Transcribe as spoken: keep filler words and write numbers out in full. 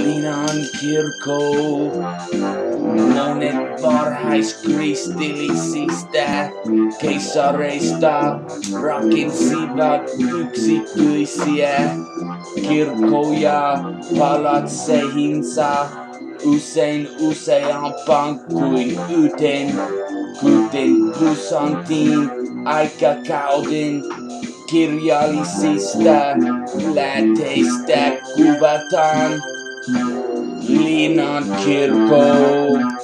Linan kirkko. Monet varhaiskristillisistä keisareista rakensivat yksityisiä kirkkoja palatseihinsa, usein useampaan kuin yhden, kuten Byzantin aikakauden kirjallisista lähteistä kuvataan. Linan kirkko.